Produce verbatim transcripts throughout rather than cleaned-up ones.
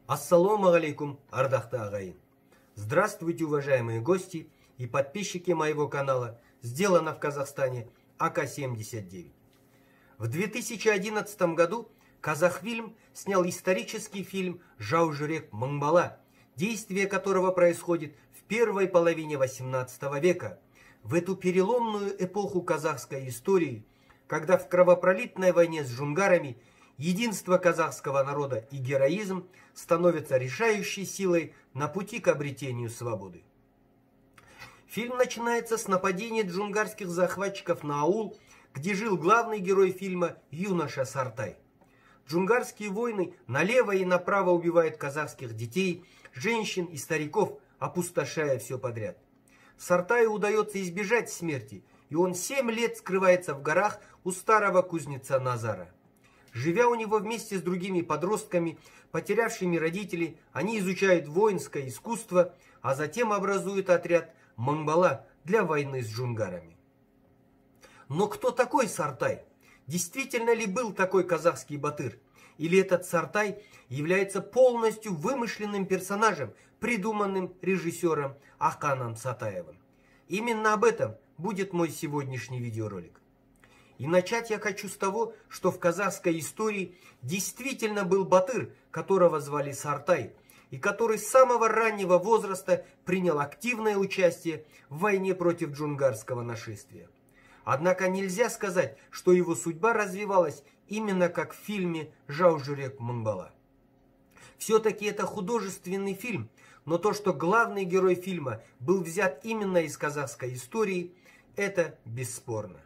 Ассаламу алейкум, ардақты ағайын. Здравствуйте, уважаемые гости и подписчики моего канала «Сделано в Казахстане» А К семьдесят девять. В две тысячи одиннадцатом году Казахфильм снял исторический фильм «Жау жүрек мың бала», действие которого происходит в первой половине восемнадцатого века, в эту переломную эпоху казахской истории, когда в кровопролитной войне с джунгарами единство казахского народа и героизм становятся решающей силой на пути к обретению свободы. Фильм начинается с нападения джунгарских захватчиков на аул, где жил главный герой фильма юноша Сартай. Джунгарские войны налево и направо убивают казахских детей, женщин и стариков, опустошая все подряд. Сартаю удается избежать смерти, и он семь лет скрывается в горах у старого кузнеца Назара. Живя у него вместе с другими подростками, потерявшими родителей, они изучают воинское искусство, а затем образуют отряд мың бала для войны с джунгарами. Но кто такой Сартай? Действительно ли был такой казахский батыр? Или этот Сартай является полностью вымышленным персонажем, придуманным режиссером Аканом Сатаевым? Именно об этом будет мой сегодняшний видеоролик. И начать я хочу с того, что в казахской истории действительно был батыр, которого звали Сартай, и который с самого раннего возраста принял активное участие в войне против джунгарского нашествия. Однако нельзя сказать, что его судьба развивалась именно как в фильме «Жау жүрек мың бала». Все-таки это художественный фильм, но то, что главный герой фильма был взят именно из казахской истории, это бесспорно.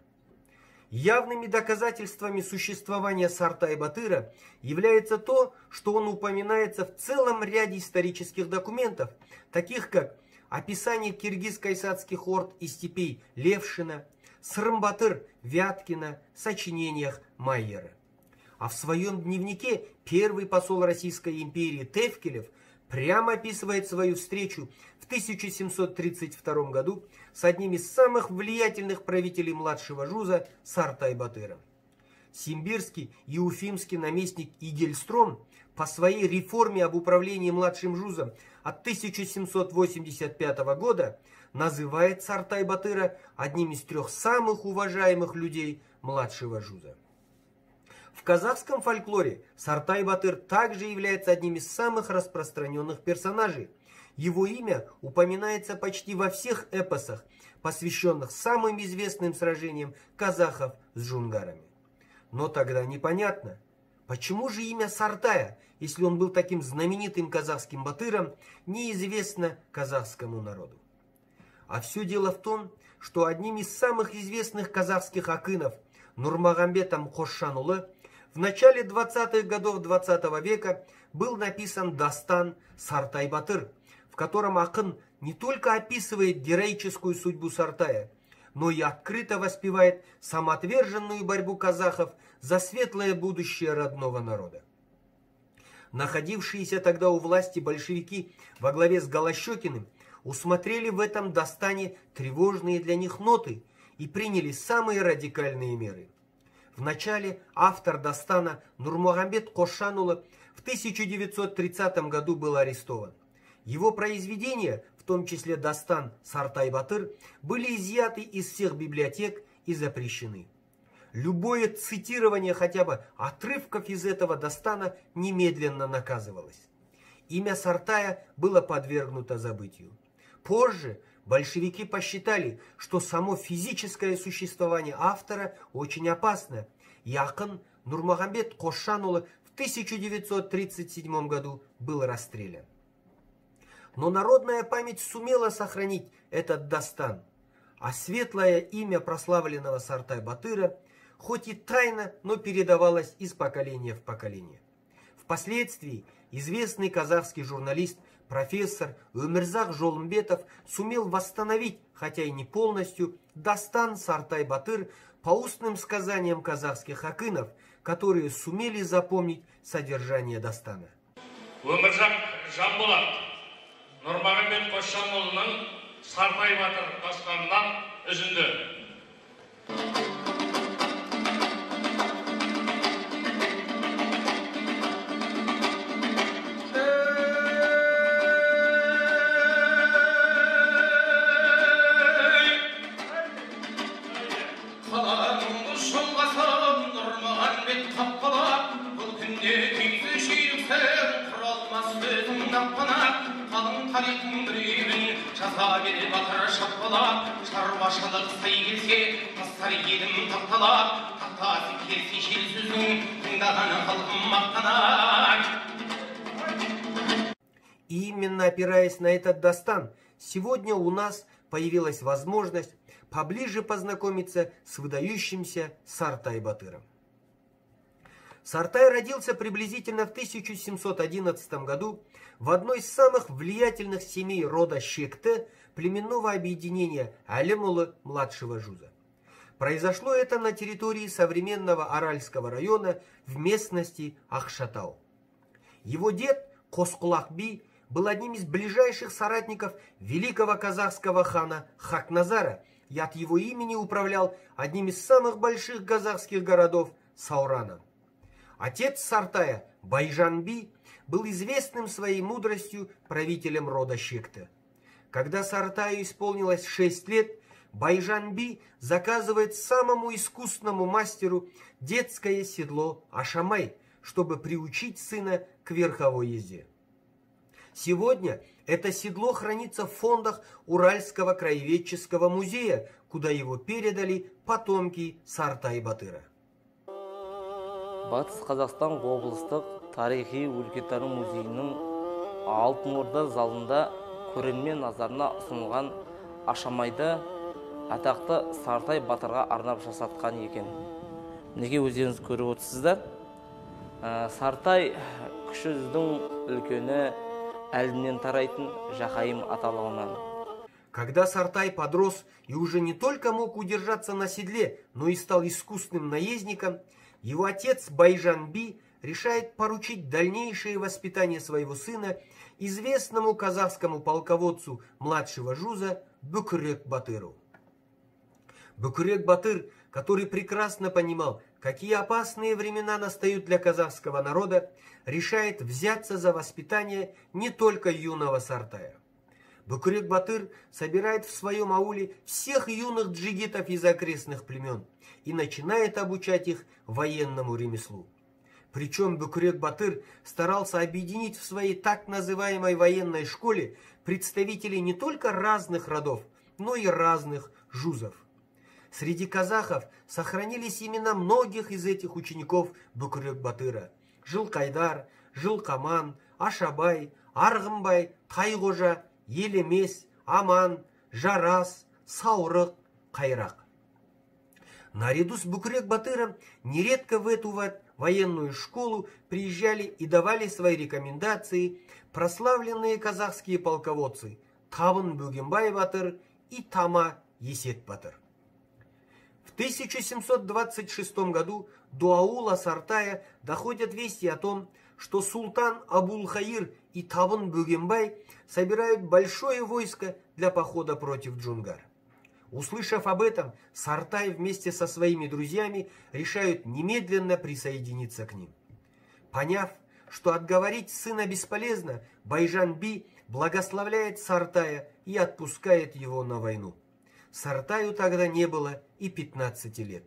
Явными доказательствами существования Сартай-батыра является то, что он упоминается в целом ряде исторических документов, таких как описание киргиз-кайсацких орд и степей Левшина, Сырым-батыр Вяткина в сочинениях Майера. А в своем дневнике первый посол Российской империи Тевкелев прямо описывает свою встречу в тысяча семьсот тридцать втором году с одним из самых влиятельных правителей младшего жуза Сартай-батыром. Симбирский и уфимский наместник Игельстром по своей реформе об управлении младшим жузом от тысяча семьсот восемьдесят пятого года называет Сартай-батыра одним из трех самых уважаемых людей младшего жуза. В казахском фольклоре Сартай-батыр также является одним из самых распространенных персонажей. Его имя упоминается почти во всех эпосах, посвященных самым известным сражениям казахов с джунгарами. Но тогда непонятно, почему же имя Сартая, если он был таким знаменитым казахским батыром, неизвестно казахскому народу. А все дело в том, что одним из самых известных казахских акынов, Нурмагамбетом Қосшанұлы, в начале двадцатых годов двадцатого века был написан дастан Сартай-батыр, в котором акын не только описывает героическую судьбу Сартая, но и открыто воспевает самоотверженную борьбу казахов за светлое будущее родного народа. Находившиеся тогда у власти большевики во главе с Голощекиным усмотрели в этом дастане тревожные для них ноты и приняли самые радикальные меры. Вначале автор дастана Нурмагамбет Қосшанұлы в тысяча девятьсот тридцатом году был арестован. Его произведения, в том числе дастан Сартай-батыр, были изъяты из всех библиотек и запрещены. Любое цитирование хотя бы отрывков из этого дастана немедленно наказывалось. Имя Сартая было подвергнуто забытию. Позже большевики посчитали, что само физическое существование автора очень опасно, и акын Нурмагамбет Қосшанұлы в тысяча девятьсот тридцать седьмом году был расстрелян. Но народная память сумела сохранить этот дастан, а светлое имя прославленного Сартай-батыра хоть и тайно, но передавалось из поколения в поколение. Впоследствии известный казахский журналист, профессор Өмірзақ Жолымбетов сумел восстановить, хотя и не полностью, дастан Сартай-батыр по устным сказаниям казахских акынов, которые сумели запомнить содержание дастана. Өмірзақ Жамболат Нурмагамбет Қосшанұлының Сартай-батыр дастанынан үзінді. И именно опираясь на этот дастан, сегодня у нас появилась возможность поближе познакомиться с выдающимся Сартай Батыром. Сартай родился приблизительно в тысяча семьсот одиннадцатом году в одной из самых влиятельных семей рода Шекте племенного объединения Алимулы младшего Жуза. Произошло это на территории современного Аральского района в местности Ахшатау. Его дед Косқулақ-би был одним из ближайших соратников великого казахского хана Хақназара и от его имени управлял одним из самых больших казахских городов Саураном. Отец Сартая, Байжан-би, был известным своей мудростью правителем рода Шекте. Когда Сартаю исполнилось шесть лет, Байжан-би заказывает самому искусному мастеру детское седло Ашамай, чтобы приучить сына к верховой езде. Сегодня это седло хранится в фондах Уральского краеведческого музея, куда его передали потомки Сартай Батыра. Батыс Қазақстан облыстық тарихи өлкетану музейінің Алтын Орда залында көрермен назарына ұсынылған Ашамайды атақты Сартай Батырға арнап жасатқан екен. Неге өздеріңіз көріп отырсыздар? Сартай кіші жүздің үлкені, әлдінен тарайтын Жақайым аталығынан. Когда Сартай подрос и уже не только мог удержаться на седле, но и стал искусным наездником, его отец Байжан-би решает поручить дальнейшее воспитание своего сына известному казахскому полководцу младшего Жуза Бүкірек Батыру. Бүкірек Батыр, который прекрасно понимал, какие опасные времена настают для казахского народа, решает взяться за воспитание не только юного Сартая. Бүкірек Батыр собирает в своем ауле всех юных джигитов из окрестных племен и начинает обучать их военному ремеслу. Причем Бүкірек Батыр старался объединить в своей так называемой военной школе представителей не только разных родов, но и разных жузов. Среди казахов сохранились имена многих из этих учеников Бүкірек Батыра: Жылқайдар, Жылқаман, Ашабай, Арғынбай, Тайғожа, Елемес, Аман, Жарас, Саурық, Қайрақ. Наряду с Бүкірек Батыром нередко в эту военную школу приезжали и давали свои рекомендации прославленные казахские полководцы Табын Бөгенбай Батыр и Тама Есет Батыр. В тысяча семьсот двадцать шестом году до аула Сартая доходят вести о том, что султан Абулхаир и Табын Бөгенбай собирают большое войско для похода против Джунгар. Услышав об этом, Сартай вместе со своими друзьями решают немедленно присоединиться к ним. Поняв, что отговорить сына бесполезно, Байжан-би благословляет Сартая и отпускает его на войну. Сартаю тогда не было и пятнадцати лет.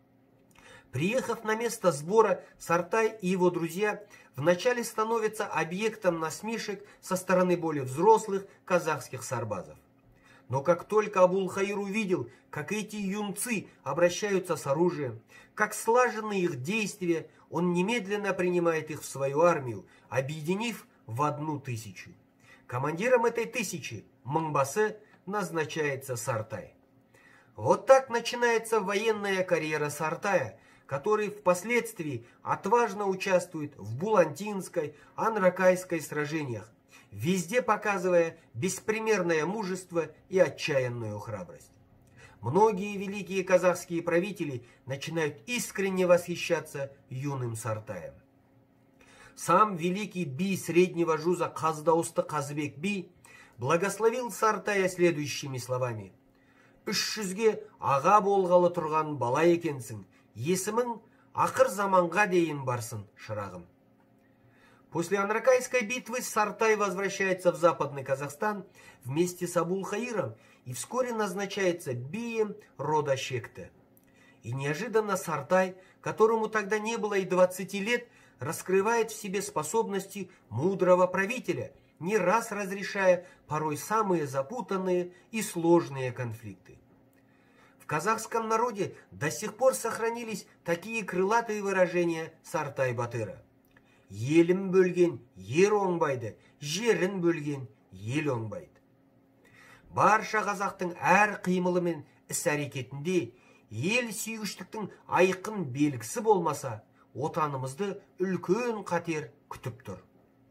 Приехав на место сбора, Сартай и его друзья вначале становятся объектом насмешек со стороны более взрослых казахских сарбазов. Но как только Абулхаир увидел, как эти юнцы обращаются с оружием, как слажены их действия, он немедленно принимает их в свою армию, объединив в одну тысячу. Командиром этой тысячи, Мыңбасы, назначается Сартай. Вот так начинается военная карьера Сартая, который впоследствии отважно участвует в Булантинской, Анракайской сражениях, везде показывая беспримерное мужество и отчаянную храбрость. Многие великие казахские правители начинают искренне восхищаться юным Сартаем. Сам великий би среднего жуза Қаздаусты Қазыбек-би благословил Сартая следующими словами: «Үш жүзге аға болғалы тұрған бала екенсің, есімің ақыр заманға дейін барсын, шырағым». После Анракайской битвы Сартай возвращается в Западный Казахстан вместе с Абулхаиром и вскоре назначается бием рода Шекте. И неожиданно Сартай, которому тогда не было и двадцати лет, раскрывает в себе способности мудрого правителя, не раз разрешая порой самые запутанные и сложные конфликты. В казахском народе до сих пор сохранились такие крылатые выражения Сартай Батыра. «Елін бөлген ер оңбайды, жерін бөлген ел оңбайды». Барша қазақтың әр қимылы мен іс-әрекетінде ел сүйгіштіктің айқын белгісі болмаса, отанымызды үлкен қатер күтіп тұр.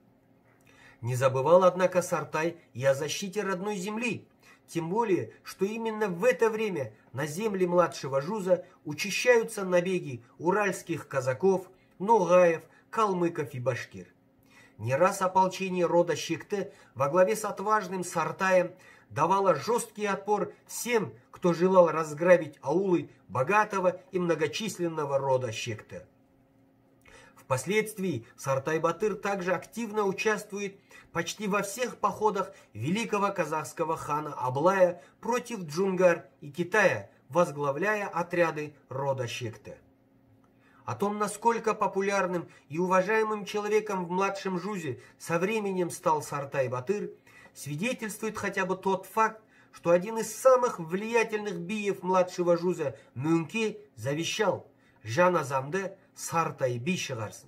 Не забывал, однако, Сартай и о защите родной земли, тем более, что именно в это время на земли младшего Жуза учащаются набеги уральских казаков, ногаев, калмыков и башкир. Не раз ополчение рода Шекте во главе с отважным Сартаем давало жесткий отпор всем, кто желал разграбить аулы богатого и многочисленного рода Шекте. Впоследствии Сартай Батыр также активно участвует почти во всех походах великого казахского хана Аблая против Джунгар и Китая, возглавляя отряды рода Шекте. О том, насколько популярным и уважаемым человеком в младшем Жузе со временем стал Сартай Батыр, свидетельствует хотя бы тот факт, что один из самых влиятельных биев младшего Жуза, Мөңке, завещал: «Жаназамды Сартай би шығарсын».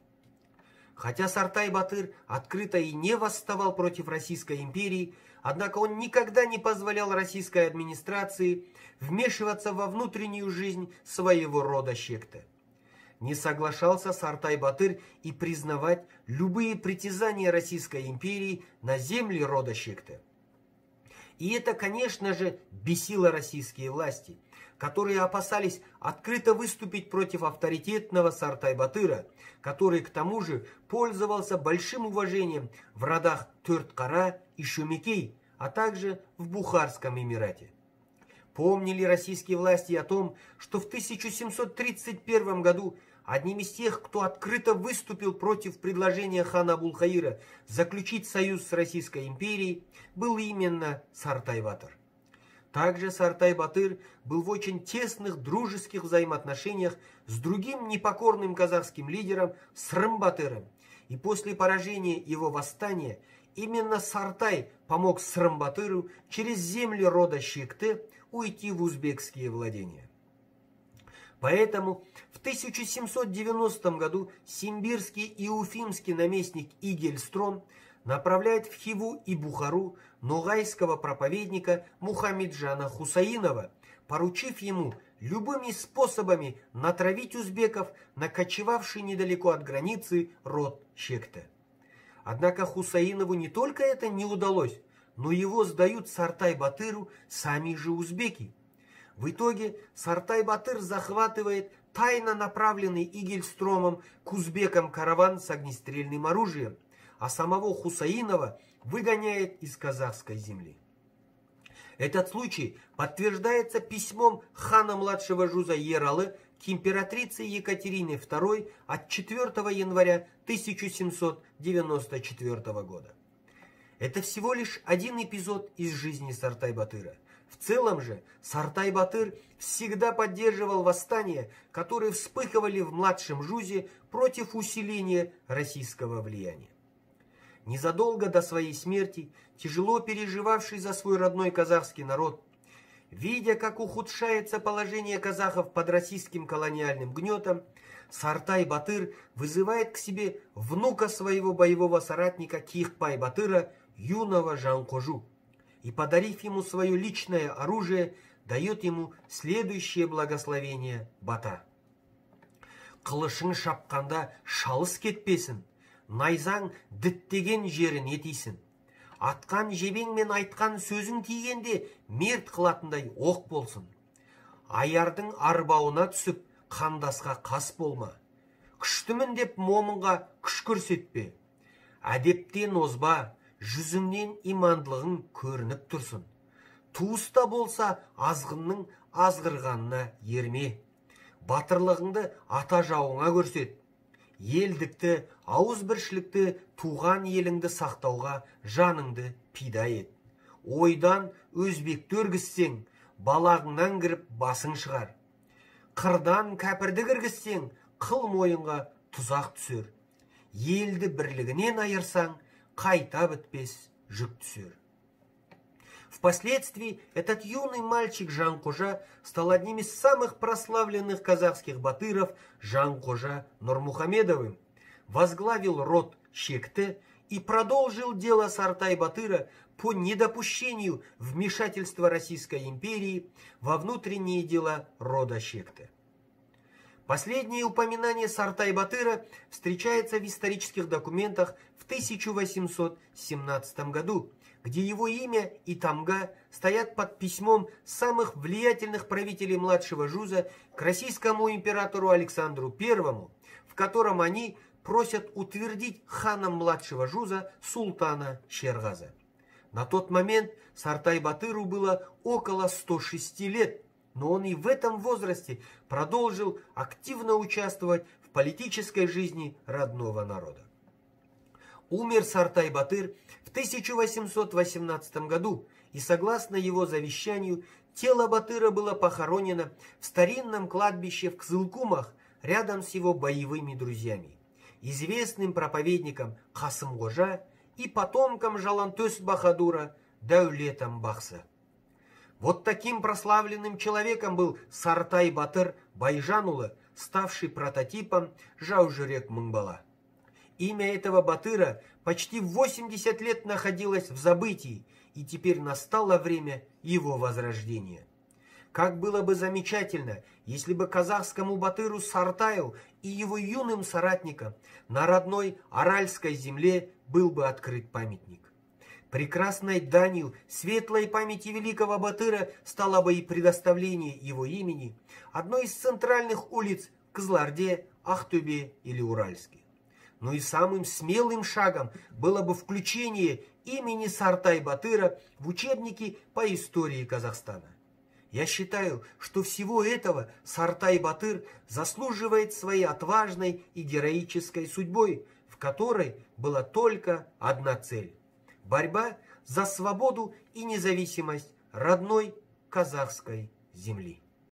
Хотя Сартай Батыр открыто и не восставал против Российской империи, однако он никогда не позволял российской администрации вмешиваться во внутреннюю жизнь своего рода Шекте. Не соглашался Сартай Батыр и признавать любые притязания Российской империи на земли рода Шекте. И это, конечно же, бесило российские власти, которые опасались открыто выступить против авторитетного Сартай Батыра, который к тому же пользовался большим уважением в родах Төрткара и Шөмекей, а также в Бухарском Эмирате. Помнили российские власти о том, что в тысяча семьсот тридцать первом году одним из тех, кто открыто выступил против предложения хана Абулхаира заключить союз с Российской империей, был именно Сартай Батыр. Также Сартай Батыр был в очень тесных дружеских взаимоотношениях с другим непокорным казахским лидером Сырым Батыром, и после поражения его восстания именно Сартай помог Сырым Батыру через земли рода Шекте уйти в узбекские владения. Поэтому в тысяча семьсот девяностом году симбирский и уфимский наместник Игельстром направляет в Хиву и Бухару ноғайского проповедника Мухамеджана Хусаинова, поручив ему любыми способами натравить узбеков на кочевавший недалеко от границы род Шекте. Однако Хусаинову не только это не удалось, но его сдают Сартай Батыру сами же узбеки. В итоге Сартай Батыр захватывает тайно направленный Игельстромом к узбекам караван с огнестрельным оружием, а самого Хусаинова выгоняет из казахской земли. Этот случай подтверждается письмом хана младшего Жуза Ералы к императрице Екатерине второй от четвёртого января тысяча семьсот девяносто четвёртого года. Это всего лишь один эпизод из жизни Сартай Батыра. В целом же Сартай Батыр всегда поддерживал восстания, которые вспыхивали в младшем Жузе против усиления российского влияния. Незадолго до своей смерти, тяжело переживавший за свой родной казахский народ, видя, как ухудшается положение казахов под российским колониальным гнетом, Сартай Батыр вызывает к себе внука своего боевого соратника Кихпай Батыра, юного Жанқожу, и, подарив ему свое личное оружие, дает ему следующее благословение Бата. «Қылышың шапқанда шалыс кетпесін, найзаң діттеген жерін етейсін. Атқан жебең мен айтқан сөзің тигенде мерт қылатындай оқ болсын. Аярдың арбауына түсіп, қандасқа қас болма. Күштімін деп момынға күш көрсетпе. Әдептен озба, жүзіңнен имандылығың көрініп тұрсын. Туыста болса азғынның азғырғанына ерме. Батырлығыңды ата жауыңа көрсет. Елдікті, ауызбіршілікті, туған еліңді сақтауға жаныңды пида ет. Ойдан өзбекті өргізсең, балағыңнан кіріп басың шығар. Қырдан кәпірді кіргізсең, қыл мойынға тұзақ түсер. Елді бірлігінен айырсаң, қайта бітпес жүк түсер. Впоследствии этот юный мальчик Жанқожа стал одним из самых прославленных казахских батыров Жанқожа Нурмухамедовым, возглавил род Шекте и продолжил дело Сартай-Батыра по недопущению вмешательства Российской империи во внутренние дела рода Шекте. Последнее упоминание Сартай-Батыра встречается в исторических документах в тысяча восемьсот семнадцатом году, где его имя и тамга стоят под письмом самых влиятельных правителей младшего Жуза к российскому императору Александру Первому, в котором они просят утвердить ханом младшего Жуза султана Шергаза. На тот момент Сартай-Батыру было около ста шести лет, но он и в этом возрасте продолжил активно участвовать в политической жизни родного народа. Умер Сартай-Батыр в тысяча восемьсот восемнадцатом году, и согласно его завещанию, тело Батыра было похоронено в старинном кладбище в Кызылкумах рядом с его боевыми друзьями, известным проповедником Касым-Қожа и потомком Жалантөс-Бахадура Даулетом Бахса. Вот таким прославленным человеком был Сартай-Батыр Байжан-улы, ставший прототипом Жаужүрек-Мыңбала. Имя этого Батыра почти восемьдесят лет находилось в забытии, и теперь настало время его возрождения. Как было бы замечательно, если бы казахскому Батыру Сартаю и его юным соратникам на родной Аральской земле был бы открыт памятник. Прекрасной данью светлой памяти великого Батыра стало бы и предоставление его имени одной из центральных улиц в Кызылорде, Ахтубе или Уральске. Но и самым смелым шагом было бы включение имени Сартай-Батыра в учебники по истории Казахстана. Я считаю, что всего этого Сартай-Батыр заслуживает своей отважной и героической судьбой, в которой была только одна цель – борьба за свободу и независимость родной казахской земли.